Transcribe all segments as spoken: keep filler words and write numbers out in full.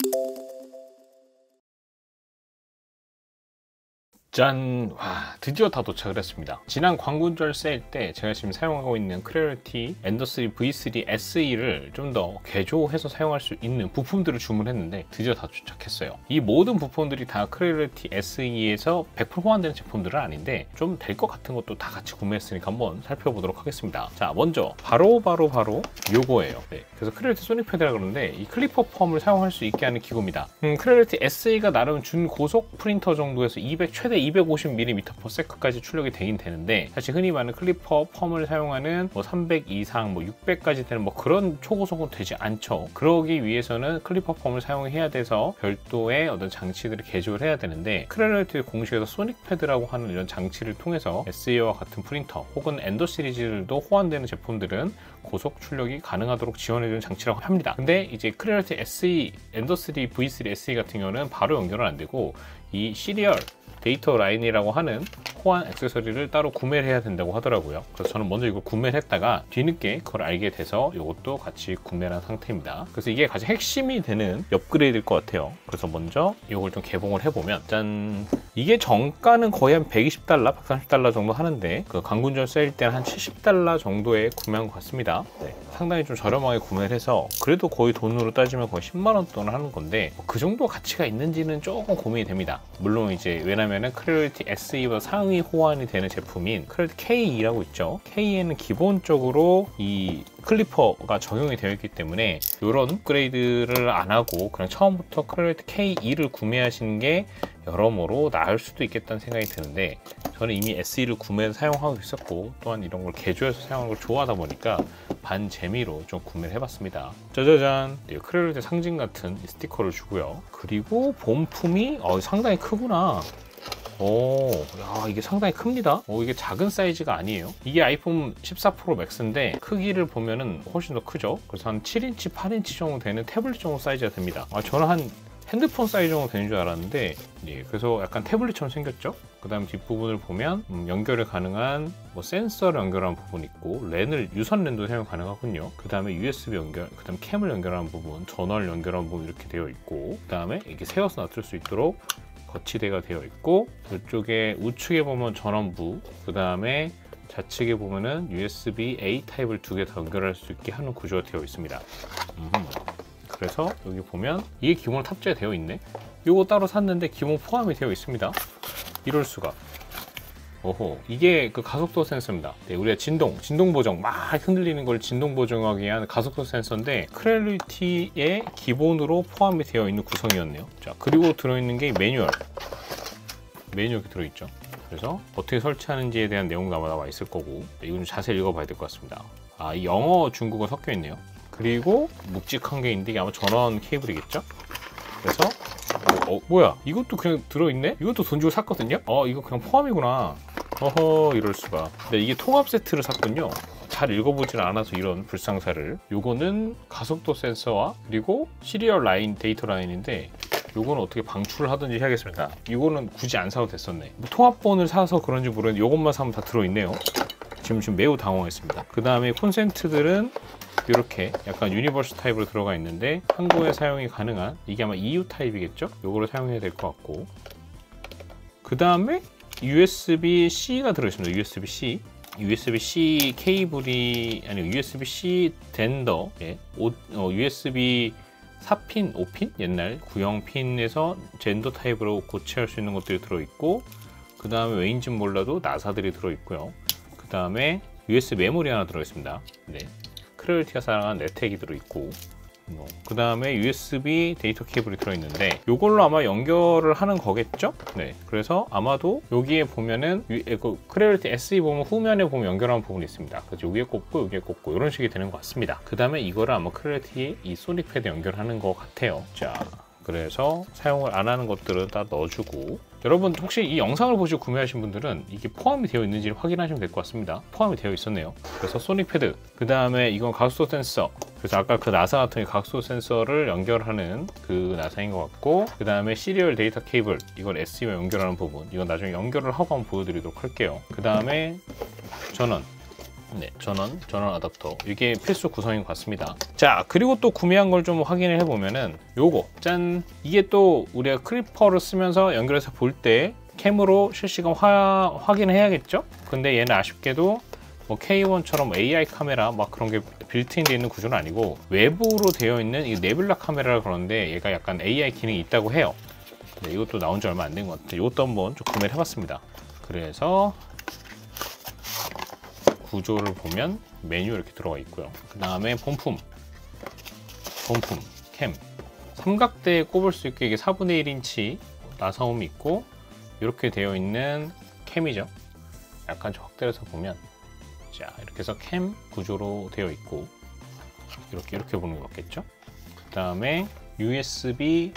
짠! 와, 드디어 다 도착을 했습니다. 지난 광군절 세일 때 제가 지금 사용하고 있는 크레얼티 엔더 쓰리 브이 쓰리 에스이를 좀 더 개조해서 사용할 수 있는 부품들을 주문했는데 드디어 다 도착했어요. 이 모든 부품들이 다 크레얼티 에스이에서 백 퍼센트 호환되는 제품들은 아닌데 좀 될 것 같은 것도 다 같이 구매했으니까 한번 살펴보도록 하겠습니다. 자, 먼저 바로 바로 바로 요거예요. 네, 그래서 크레얼티 소닉 패드라 그러는데 이 클리퍼 펌을 사용할 수 있게 하는 기구입니다. 음, 크레얼티 에스이가 나름 준고속 프린터 정도에서 이백 최대 이백오십 밀리미터 퍼 세컨드까지 출력이 되긴 되는데, 사실 흔히 말하는 클리퍼 펌을 사용하는 뭐 삼백 이상, 뭐 육백까지 되는 뭐 그런 초고속은 되지 않죠. 그러기 위해서는 클리퍼 펌을 사용해야 돼서 별도의 어떤 장치들을 개조를 해야 되는데, 크레얼티 공식에서 소닉 패드라고 하는 이런 장치를 통해서 에스이와 같은 프린터 혹은 엔더 시리즈들도 호환되는 제품들은 고속 출력이 가능하도록 지원해주는 장치라고 합니다. 근데 이제 크레얼티 에스이 엔더 쓰리 브이 쓰리 에스이 같은 경우는 바로 연결은 안 되고 이 시리얼 데이터 라인이라고 하는 호환 액세서리를 따로 구매를 해야 된다고 하더라고요. 그래서 저는 먼저 이걸 구매를 했다가 뒤늦게 그걸 알게 돼서 이것도 같이 구매를 한 상태입니다. 그래서 이게 가장 핵심이 되는 업그레이드일 것 같아요. 그래서 먼저 이걸 좀 개봉을 해보면, 짠! 이게 정가는 거의 한 백이십 달러, 백삼십 달러 정도 하는데 그 광군절 세일 때는 한 칠십 달러 정도에 구매한 것 같습니다. 네, 상당히 좀 저렴하게 구매를 해서 그래도 거의 돈으로 따지면 거의 십만 원 돈을 하는 건데 그 정도 가치가 있는지는 조금 고민이 됩니다. 물론 이제 왜냐면은 크레얼티 에스이와 상위 호환이 되는 제품인 크레얼티 케이이라고 있죠. 케이에는 기본적으로 이 클리퍼가 적용이 되어 있기 때문에 이런 업그레이드를 안 하고 그냥 처음부터 크레얼티 케이이를 구매하시는 게 여러모로 나을 수도 있겠다는 생각이 드는데, 저는 이미 에스이를 구매해서 사용하고 있었고 또한 이런 걸 개조해서 사용하는 걸 좋아하다 보니까 반 재미로 좀 구매를 해봤습니다. 짜자잔! 크레얼티 상징 같은 스티커를 주고요. 그리고 본품이 어, 상당히 크구나. 오, 야, 이게 상당히 큽니다. 오, 이게 작은 사이즈가 아니에요. 이게 아이폰 십사 프로 맥스인데 크기를 보면은 훨씬 더 크죠. 그래서 한 칠 인치, 팔 인치 정도 되는 태블릿 정도 사이즈가 됩니다. 아, 저는 한 핸드폰 사이즈 정도 되는 줄 알았는데, 예, 그래서 약간 태블릿처럼 생겼죠. 그 다음 뒷부분을 보면 음, 연결이 가능한 뭐 센서를 연결하는 부분이 있고, 랜을 유선 랜도 사용 가능하군요. 그 다음에 유에스비 연결, 그 다음에 캠을 연결하는 부분, 전원을 연결하는 부분 이렇게 되어 있고, 그 다음에 이렇게 세워서 놔둘 수 있도록 거치대가 되어 있고, 이쪽에 우측에 보면 전원부, 그 다음에 좌측에 보면은 유에스비 에이 타입을 두 개 다 연결할 수 있게 하는 구조가 되어 있습니다. 음. 그래서 여기 보면 이게 기본으로 탑재되어 있네. 이거 따로 샀는데 기본 포함이 되어 있습니다. 이럴 수가. 오호, 이게 그 가속도 센서입니다. 네, 우리가 진동, 진동 보정, 막 흔들리는 걸 진동 보정하기 위한 가속도 센서인데 크레얼티의 기본으로 포함이 되어 있는 구성이었네요. 자, 그리고 들어있는 게 매뉴얼. 매뉴얼이 들어있죠. 그래서 어떻게 설치하는지에 대한 내용도 아마 나와 있을 거고, 네, 이건 좀 자세히 읽어봐야 될 것 같습니다. 아, 이 영어, 중국어 섞여 있네요. 그리고 묵직한 게 있는데 이게 아마 전원 케이블이겠죠? 그래서 어, 어, 뭐야, 이것도 그냥 들어있네? 이것도 돈 주고 샀거든요? 어, 이거 그냥 포함이구나. 어허, 이럴 수가. 근데 이게 통합 세트를 샀군요. 잘 읽어보진 않아서 이런 불상사를. 요거는 가속도 센서와 그리고 시리얼 라인, 데이터 라인인데 요거는 어떻게 방출을 하든지 해야겠습니다. 이거는 굳이 안 사도 됐었네. 뭐 통합본을 사서 그런지 모르겠는데 요것만 사면 다 들어있네요. 지금 지금 매우 당황했습니다. 그 다음에 콘센트들은 이렇게 약간 유니버스 타입으로 들어가 있는데 한국에 사용이 가능한, 이게 아마 이유 타입이겠죠? 요거를 사용해야 될 것 같고, 그 다음에 유에스비-C가 들어있습니다. 유에스비-C. 유에스비-C 케이블이 아니고 유에스비-C 덴더, 예, 오, 어, 유에스비 사 핀, 오 핀? 옛날 구형 핀에서 젠더 타입으로 고치할 수 있는 것들이 들어있고, 그 다음에 왜인지 몰라도 나사들이 들어있고요. 그 다음에 유에스비 메모리 하나 들어있습니다. 네. 크레얼티가 사랑하는 네텍이 들어있고, 뭐, 그 다음에 유에스비 데이터 케이블이 들어있는데 이걸로 아마 연결을 하는 거겠죠? 네, 그래서 아마도 여기에 보면은 유, 그 크레얼티 에스이 보면 후면에 보면 연결하는 부분이 있습니다. 그래서 여기에 꽂고 여기에 꽂고 이런 식이 되는 것 같습니다. 그 다음에 이거를 아마 크레얼티에 이 소닉 패드 연결하는 것 같아요. 자, 그래서 사용을 안 하는 것들은 다 넣어주고, 여러분 혹시 이 영상을 보시고 구매하신 분들은 이게 포함이 되어 있는지 확인하시면 될 것 같습니다. 포함이 되어 있었네요. 그래서 소닉 패드, 그 다음에 이건 가속도 센서, 그래서 아까 그 나사 같은 가속도 센서를 연결하는 그 나사인 것 같고, 그 다음에 시리얼 데이터 케이블, 이건 에스이와 연결하는 부분, 이건 나중에 연결을 하고 한번 보여드리도록 할게요. 그 다음에 전원, 네, 전원, 전원 어댑터. 이게 필수 구성인 것 같습니다. 자, 그리고 또 구매한 걸 좀 확인을 해보면은 요거, 짠! 이게 또 우리가 클리퍼를 쓰면서 연결해서 볼 때 캠으로 실시간 화, 확인을 해야겠죠? 근데 얘는 아쉽게도 뭐 케이 원처럼 에이아이 카메라 막 그런 게 빌트인 되어 있는 구조는 아니고 외부로 되어 있는 이 네뷸라 카메라라 그러는데 얘가 약간 에이아이 기능이 있다고 해요. 네, 이것도 나온 지 얼마 안 된 것 같아요. 이것도 한번 좀 구매를 해봤습니다. 그래서 구조를 보면 메뉴 이렇게 들어가 있고요. 그 다음에 본품, 본품, 캠. 삼각대에 꼽을 수 있게 이게 사분의 일 인치 나사홈이 있고 이렇게 되어 있는 캠이죠. 약간 좀 확대를 해서 보면 자, 이렇게 해서 캠 구조로 되어 있고 이렇게 이렇게 보는 게 맞겠죠? 그 다음에 유에스비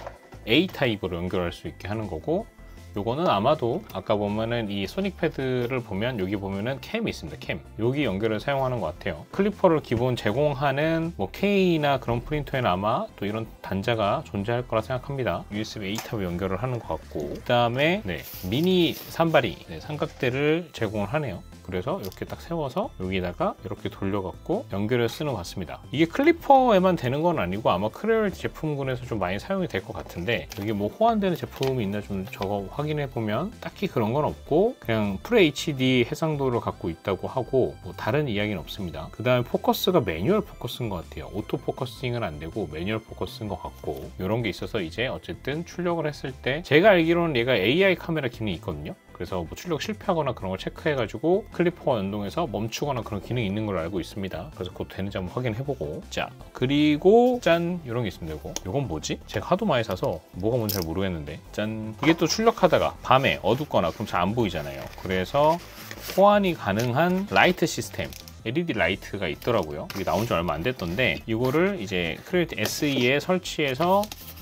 A 타입으로 연결할 수 있게 하는 거고 요거는 아마도 아까 보면은 이 소닉 패드를 보면 여기 보면은 캠이 있습니다. 캠. 여기 연결을 사용하는 것 같아요. 클리퍼를 기본 제공하는 뭐 K나 그런 프린터에는 아마 또 이런 단자가 존재할 거라 생각합니다. 유에스비 A 타입 연결을 하는 것 같고 그 다음에 네, 미니 산발이 네, 삼각대를 제공을 하네요. 그래서 이렇게 딱 세워서 여기다가 이렇게 돌려갖고 연결을 쓰는 것 같습니다. 이게 클리퍼에만 되는 건 아니고 아마 크레얼티 제품군에서 좀 많이 사용이 될 것 같은데 여기 뭐 호환되는 제품이 있나 좀 저거 확인해 보면 딱히 그런 건 없고 그냥 풀에이치디 해상도를 갖고 있다고 하고 뭐 다른 이야기는 없습니다. 그 다음에 포커스가 매뉴얼 포커스인 것 같아요. 오토 포커싱은 안 되고 매뉴얼 포커스인 것 같고 이런 게 있어서 이제 어쨌든 출력을 했을 때 제가 알기로는 얘가 에이아이 카메라 기능이 있거든요. 그래서 뭐 출력 실패하거나 그런 걸 체크해가지고 클리퍼와 연동해서 멈추거나 그런 기능이 있는 걸로 알고 있습니다. 그래서 그것도 되는지 한번 확인해보고 자, 그리고 짠! 이런 게 있습니다. 이거. 이건 뭐지? 제가 하도 많이 사서 뭐가 뭔지 잘 모르겠는데 짠! 이게 또 출력하다가 밤에 어둡거나 그럼 잘 안 보이잖아요. 그래서 호환이 가능한 라이트 시스템 엘이디 라이트가 있더라고요. 이게 나온 지 얼마 안 됐던데 이거를 이제 크레얼티 에스이에 설치해서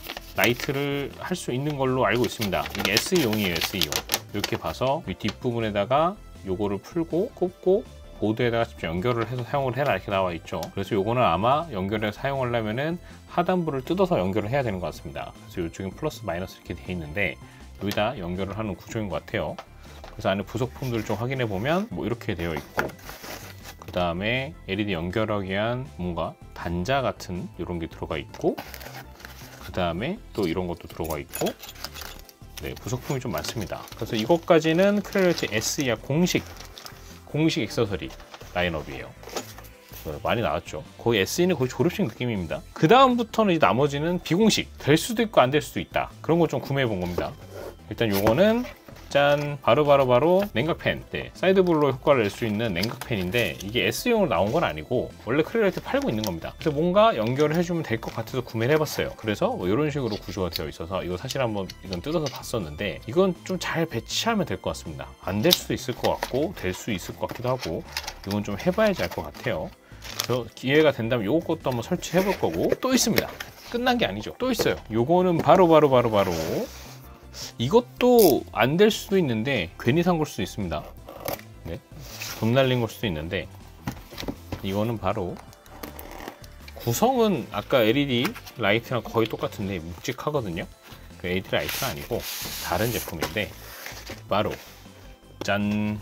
라이트를 할 수 있는 걸로 알고 있습니다. 이게 에스이용이에요. 에스이용. 이렇게 봐서 이 뒷부분에다가 요거를 풀고 꼽고 보드에다가 직접 연결을 해서 사용을 해라 이렇게 나와 있죠. 그래서 요거는 아마 연결해서 사용하려면은 하단부를 뜯어서 연결을 해야 되는 것 같습니다. 그래서 이쪽엔 플러스 마이너스 이렇게 되어 있는데 여기다 연결을 하는 구조인 것 같아요. 그래서 안에 부속품들을 좀 확인해 보면 뭐 이렇게 되어 있고 그 다음에 엘이디 연결하기 위한 뭔가 단자 같은 이런 게 들어가 있고 그 다음에 또 이런 것도 들어가 있고 네, 부속품이 좀 많습니다. 그래서 이것까지는 크레얼티 에스이야 공식 공식 액세서리 라인업이에요. 많이 나왔죠. 거의 에스이는 거의 졸업식 느낌입니다. 그 다음부터는 이제 나머지는 비공식 될 수도 있고 안 될 수도 있다. 그런 거 좀 구매해 본 겁니다. 일단 요거는 짠! 바로바로바로 바로 바로 냉각팬. 네, 사이드블로 효과를 낼 수 있는 냉각팬인데 이게 에스이용으로 나온 건 아니고 원래 크레얼티 팔고 있는 겁니다. 그래서 뭔가 연결을 해주면 될 것 같아서 구매를 해봤어요. 그래서 뭐 이런 식으로 구조가 되어 있어서 이거 사실 한번 이건 뜯어서 봤었는데 이건 좀 잘 배치하면 될 것 같습니다. 안 될 수도 있을 것 같고 될 수 있을 것 같기도 하고 이건 좀 해봐야지 알 것 같아요. 그래서 기회가 된다면 요것도 한번 설치해 볼 거고 또 있습니다. 끝난 게 아니죠. 또 있어요. 요거는 바로바로 바로 바로, 바로, 바로 이것도 안 될 수도 있는데 괜히 산 걸 수도 있습니다. 네, 돈 날린 걸 수도 있는데 이거는 바로 구성은 아까 엘이디 라이트랑 거의 똑같은데 묵직하거든요. 그 엘이디 라이트가 아니고 다른 제품인데 바로 짠!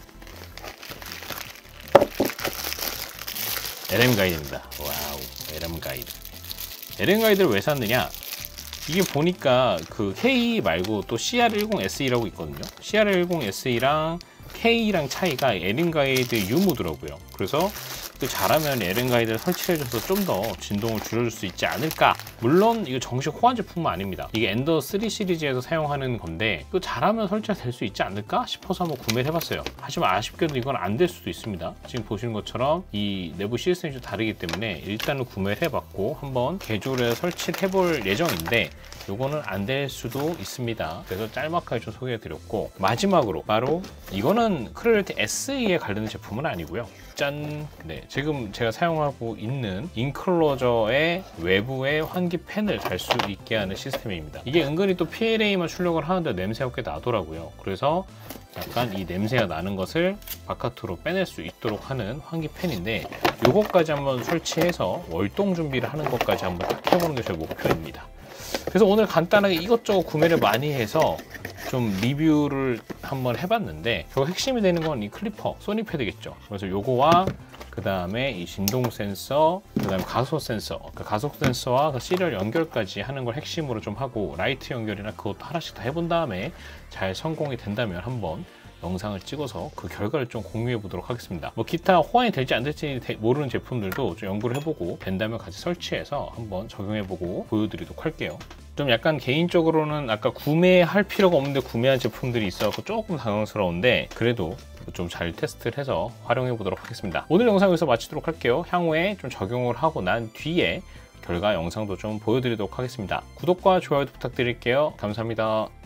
엘엠 가이드입니다. 와우, 엘엠 가이드. 엘엠 가이드를 왜 샀느냐? 이게 보니까 그 K 말고 또 씨알10 에스이라고 있거든요. 씨알10 에스이랑 K랑 차이가 엘엠 가이드 유무더라고요. 그래서 그 잘하면 엘엠 가이드를 설치해줘서 좀 더 진동을 줄여줄 수 있지 않을까. 물론 이거 정식 호환 제품은 아닙니다. 이게 엔더 쓰리 시리즈에서 사용하는 건데 그 잘하면 설치가 될 수 있지 않을까 싶어서 한번 구매를 해봤어요. 하지만 아쉽게도 이건 안 될 수도 있습니다. 지금 보시는 것처럼 이 내부 시스템이 좀 다르기 때문에 일단은 구매를 해봤고 한번 개조를 해서 설치를 해볼 예정인데 요거는 안 될 수도 있습니다. 그래서 짤막하게 좀 소개해드렸고 마지막으로 바로 이거는 크레얼티 에스이에 관련된 제품은 아니고요. 짠! 네, 지금 제가 사용하고 있는 인클로저의 외부에 환기 팬을 달 수 있게 하는 시스템입니다. 이게 은근히 또 피엘에이만 출력을 하는데 냄새가 꽤 나더라고요. 그래서 약간 이 냄새가 나는 것을 바깥으로 빼낼 수 있도록 하는 환기 팬인데 요것까지 한번 설치해서 월동 준비를 하는 것까지 한번 딱 해보는 게 제 목표입니다. 그래서 오늘 간단하게 이것저것 구매를 많이 해서 좀 리뷰를 한번 해봤는데 결국 핵심이 되는 건 이 클리퍼, 소니 패드겠죠. 그래서 요거와 그 다음에 이 진동 센서, 그 다음에 가속 센서, 그 가속 센서와 그 시리얼 연결까지 하는 걸 핵심으로 좀 하고 라이트 연결이나 그것도 하나씩 다 해본 다음에 잘 성공이 된다면 한번 영상을 찍어서 그 결과를 좀 공유해 보도록 하겠습니다. 뭐 기타 호환이 될지 안 될지 모르는 제품들도 좀 연구를 해보고 된다면 같이 설치해서 한번 적용해보고 보여드리도록 할게요. 좀 약간 개인적으로는 아까 구매할 필요가 없는데 구매한 제품들이 있어서 조금 당황스러운데 그래도 좀 잘 테스트를 해서 활용해 보도록 하겠습니다. 오늘 영상 여기서 마치도록 할게요. 향후에 좀 적용을 하고 난 뒤에 결과 영상도 좀 보여드리도록 하겠습니다. 구독과 좋아요도 부탁드릴게요. 감사합니다.